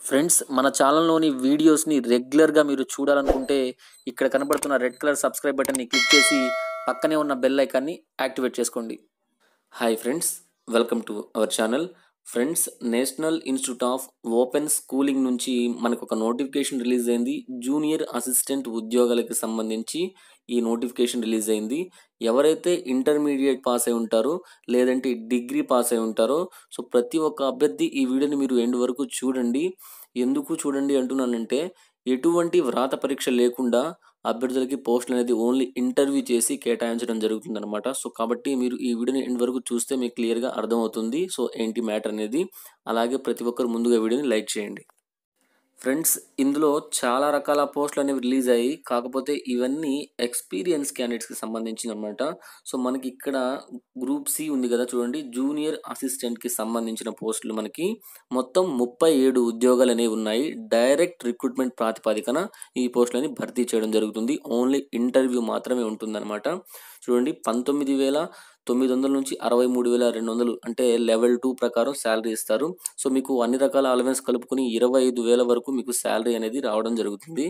Friends మన ఛానల్‌లోని వీడియోస్‌ని రెగ్యులర్‌గా మీరు చూడాలనుకుంటే ఇక్కడ కనపడుతున్న రెడ్ కలర్ సబ్స్క్రైబ్ బటన్‌ని క్లిక్ చేసి పక్కనే ఉన్న బెల్ ఐకాన్‌ని యాక్టివేట్ చేసుకోండి. Hi friends, welcome to our channel. Friends, National Institute of Open Schooling నుంచి మనకు ఒక నోటిఫికేషన్ రిలీజ్ అయింది. జూనియర్ అసిస్టెంట్ ఉద్యోగాలకు సంబంధించి ఈ నోటిఫికేషన్ రిలీజ్ అయింది. ఎవరైతే ఇంటర్మీడియట్ పాస్ అయి ఉంటారో లేదంటే డిగ్రీ పాస్ అయి ఉంటారో సో ప్రతి ఒక్క అభ్యర్థి ఈ వీడియోని మీరు ఎండ్ వరకు చూడండి. ఎందుకు చూడండి అంటున్నానంటే ఎటువంటి వ్రాత పరీక్ష లేకుండా అభ్యర్థులకి పోస్టులు అనేది ఓన్లీ ఇంటర్వ్యూ చేసి కేటాయించడం జరుగుతుందనమాట. సో కాబట్టి మీరు ఈ వీడియోని ఎండ్ వరకు చూస్తే మీకు క్లియర్‌గా అర్థమవుతుంది. సో ఏంటి మ్యాటర్ అనేది. అలాగే ప్రతి ఒక్కరు ముందుగా వీడియోని లైక్ చేయండి. ఫ్రెండ్స్, ఇందులో చాలా రకాల పోస్టులు అనేవి రిలీజ్ అయ్యాయి. కాకపోతే ఇవన్నీ ఎక్స్పీరియన్స్ క్యాండిడేట్స్‌కి సంబంధించిననమాట. సో మనకి ఇక్కడ గ్రూప్ సి ఉంది కదా చూడండి, జూనియర్ అసిస్టెంట్‌కి సంబంధించిన పోస్టులు మనకి మొత్తం 37 ఉద్యోగాలు అనేవి ఉన్నాయి. డైరెక్ట్ రిక్రూట్మెంట్ ప్రాతిపదికన ఈ పోస్టులని భర్తీ చేయడం జరుగుతుంది. ఓన్లీ ఇంటర్వ్యూ మాత్రమే ఉంటుందన్నమాట. చూడండి, 19,900 నుంచి 63,200 అంటే లెవెల్ 2 ప్రకారం శాలరీ ఇస్తారు. సో మీకు అన్ని రకాల అలవెన్స్ కలుపుకొని 25,000 వరకు మీకు శాలరీ అనేది రావడం జరుగుతుంది.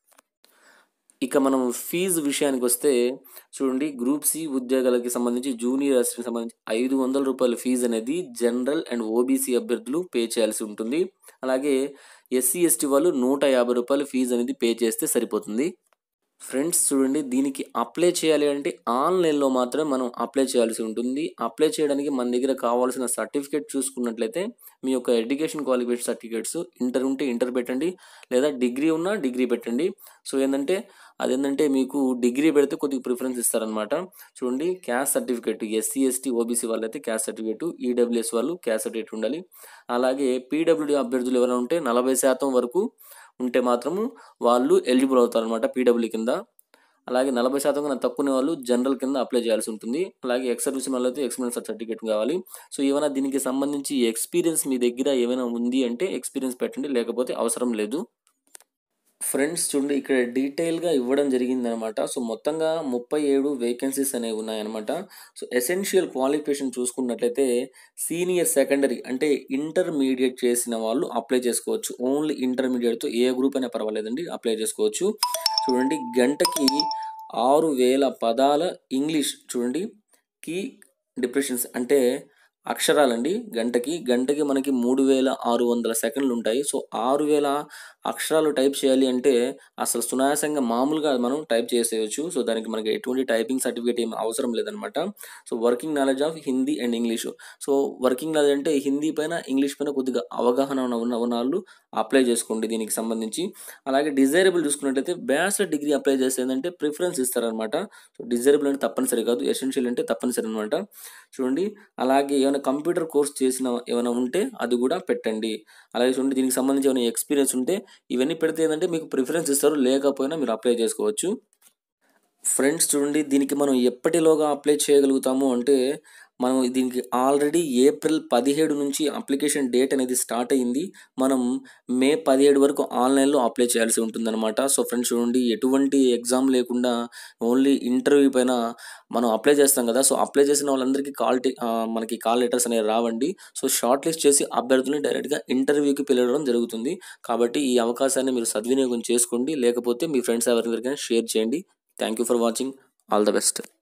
ఇక మనం ఫీజు విషయానికి వస్తే చూడండి, గ్రూప్ సి ఉద్యోగాలకి సంబంధించి జూనియర్ అసిస్టెంట్ సంబంధించి ₹500 ఫీజు అనేది జనరల్ అండ్ ఓబీసీ అభ్యర్థులు పే చేయాల్సి ఉంటుంది. అలాగే ఎస్సీ ఎస్టీ వాళ్ళు ₹150 ఫీజు అనేది పే చేస్తే సరిపోతుంది. ఫ్రెండ్స్ చూడండి, దీనికి అప్లై చేయాలి అంటే ఆన్లైన్లో మాత్రమే మనం అప్లై చేయాల్సి ఉంటుంది. అప్లై చేయడానికి మన దగ్గర కావాల్సిన సర్టిఫికేట్ చూసుకున్నట్లయితే మీ యొక్క ఎడ్యుకేషన్ క్వాలిఫికేషన్ సర్టిఫికేట్స్ ఇంటర్ ఉంటే ఇంటర్ పెట్టండి, లేదా డిగ్రీ ఉన్నా డిగ్రీ పెట్టండి. సో అదేంటంటే మీకు డిగ్రీ పెడితే కొద్దిగా ప్రిఫరెన్స్ ఇస్తారనమాట. చూడండి, caste certificate SC ST OBC వాళ్ళైతే క్యాస్ట్ సర్టిఫికేట్, ఈడబ్ల్యూఎస్ వాళ్ళు క్యాస్ట్ సర్టిఫికేట్ ఉండాలి. అలాగే పీడబ్ల్యూడీ అభ్యర్థులు ఎవరైనా ఉంటే 40% వరకు ఉంటే మాత్రము వాళ్ళు ఎలిజిబుల్ అవుతారనమాట పీడబ్ల్యూ కింద. అలాగే 40% కన్నా తక్కువ వాళ్ళు జనరల్ కింద అప్లై చేయాల్సి ఉంటుంది. అలాగే ఎక్స్ సర్వీస్ మెన్ అయితే ఎక్స్పీరియన్స్ సర్టిఫికేట్ కావాలి. సో ఏమైనా దీనికి సంబంధించి ఎక్స్పీరియన్స్ మీ దగ్గర ఏమైనా ఉంది అంటే ఎక్స్పీరియన్స్ పెట్టండి, లేకపోతే అవసరం లేదు. ఫ్రెండ్స్ చూడండి, ఇక్కడ డీటెయిల్గా ఇవ్వడం జరిగిందనమాట. సో మొత్తంగా 37 వేకెన్సీస్ అనేవి ఉన్నాయన్నమాట. సో ఎసెన్షియల్ క్వాలిఫికేషన్ చూసుకున్నట్లయితే సీనియర్ సెకండరీ అంటే ఇంటర్మీడియట్ చేసిన వాళ్ళు అప్లై చేసుకోవచ్చు. ఓన్లీ ఇంటర్మీడియట్తో ఏ గ్రూప్ అయినా పర్వాలేదండి, అప్లై చేసుకోవచ్చు. చూడండి, గంటకి 6,000 పదాల ఇంగ్లీష్ చూడండి కీ డిప్రెషన్స్ అంటే అక్షరాలండి. గంటకి మనకి 3,600 సెకండ్లు ఉంటాయి. సో 6,000 అక్షరాలు టైప్ చేయాలి అంటే అసలు సునాయాసంగా మామూలుగా మనం టైప్ చేసేయచ్చు. సో దానికి మనకి ఎటువంటి టైపింగ్ సర్టిఫికేట్ ఏమి అవసరం లేదనమాట. So working knowledge of Hindi and English. So working knowledge అంటే హిందీ పైన ఇంగ్లీష్ పైన కొద్దిగా అవగాహన ఉన్న వాళ్ళు అప్లై చేసుకోండి దీనికి సంబంధించి. అలాగే డిజైరబుల్ చూసుకున్నట్లయితే బ్యాచిలర్ డిగ్రీ అప్లై చేస్తే ఏంటంటే ప్రిఫరెన్స్ ఇస్తారనమాట. సో డిజైరబుల్ అంటే తప్పనిసరి కాదు, ఎసెన్షియల్ అంటే తప్పనిసరి అనమాట. చూడండి, అలాగే ఏమైనా కంప్యూటర్ కోర్స్ చేసిన ఏమైనా ఉంటే అది కూడా పెట్టండి. అలాగే చూడండి, దీనికి సంబంధించి ఏమైనా ఎక్స్పీరియన్స్ ఉంటే ఇవన్నీ పెడితే ఏంటంటే మీకు ప్రిఫరెన్స్ ఇస్తారు, లేకపోయినా మీరు అప్లై చేసుకోవచ్చు. ఫ్రెండ్స్ చూడండి, దీనికి మనం ఎప్పటిలోగా అప్లై చేయగలుగుతాము అంటే మనం దీనికి ఆల్రెడీ ఏప్రిల్ 17 నుంచి అప్లికేషన్ డేట్ అనేది స్టార్ట్ అయ్యింది. మనం మే 17 వరకు ఆన్లైన్లో అప్లై చేయాల్సి ఉంటుందన్నమాట. సో ఫ్రెండ్స్ చూడండి, ఎటువంటి ఎగ్జామ్ లేకుండా ఓన్లీ ఇంటర్వ్యూ పైన మనం అప్లై చేస్తాం కదా. సో అప్లై చేసిన వాళ్ళందరికీ మనకి కాల్ లెటర్స్ అనేవి రావండి. సో షార్ట్ లిస్ట్ చేసి అభ్యర్థులని డైరెక్ట్గా ఇంటర్వ్యూకి పిలవడం జరుగుతుంది. కాబట్టి ఈ అవకాశాన్ని మీరు సద్వినియోగం చేసుకోండి, లేకపోతే మీ ఫ్రెండ్స్ ఎవరికైనా షేర్ చేయండి. Thank you for watching. All the best.